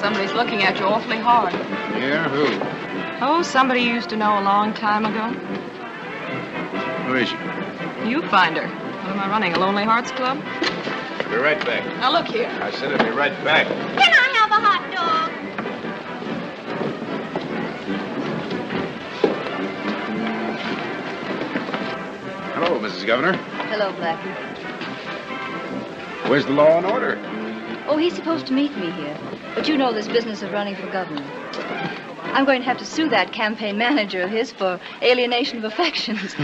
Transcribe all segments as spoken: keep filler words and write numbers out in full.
Somebody's looking at you awfully hard. Yeah, who? Oh, somebody you used to know a long time ago. Who is she? You find her. What am I running, a Lonely Hearts Club? I'll be right back. Now, look here. I said I'll be right back. Can I have a hot dog? Hello, Missus Governor. Hello, Blackie. Where's the law and order? Oh, he's supposed to meet me here. But you know this business of running for governor. I'm going to have to sue that campaign manager of his for alienation of affections.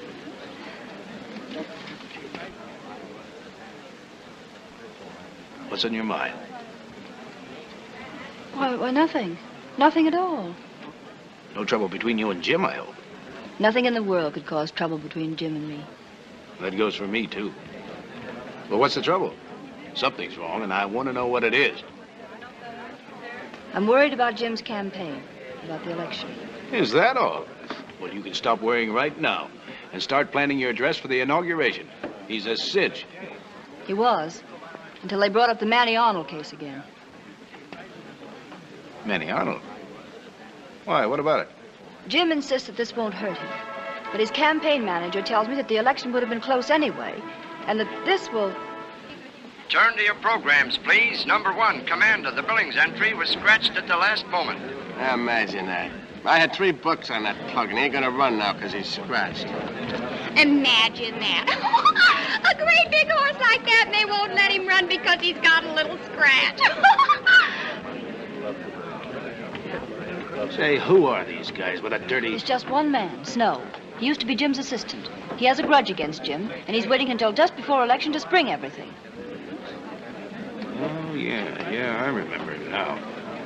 What's on your mind? Why, why, nothing. Nothing at all. No trouble between you and Jim, I hope. Nothing in the world could cause trouble between Jim and me. That goes for me, too. Well, what's the trouble? Something's wrong, and I want to know what it is. I'm worried about Jim's campaign, about the election. Is that all? Well, you can stop worrying right now and start planning your dress for the inauguration. He's a cinch. He was, until they brought up the Manny Arnold case again. Manny Arnold? Why, what about it? Jim insists that this won't hurt him. But his campaign manager tells me that the election would have been close anyway, and that this will... Turn to your programs, please. Number one, Commander. The Billings entry was scratched at the last moment. Imagine that. I had three books on that plug, and he ain't gonna run now because he's scratched. Imagine that. A great big horse like that, and they won't let him run because he's got a little scratch. Say, who are these guys with a dirty... It's just one man, Snow. He used to be Jim's assistant. He has a grudge against Jim, and he's waiting until just before election to spring everything. Oh, yeah, yeah, I remember him now.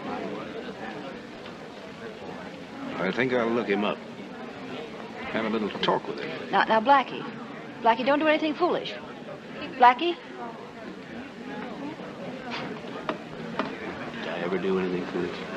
I think I'll look him up. Have a little talk with him. Now, now, Blackie. Blackie, don't do anything foolish. Blackie? Did I ever do anything foolish?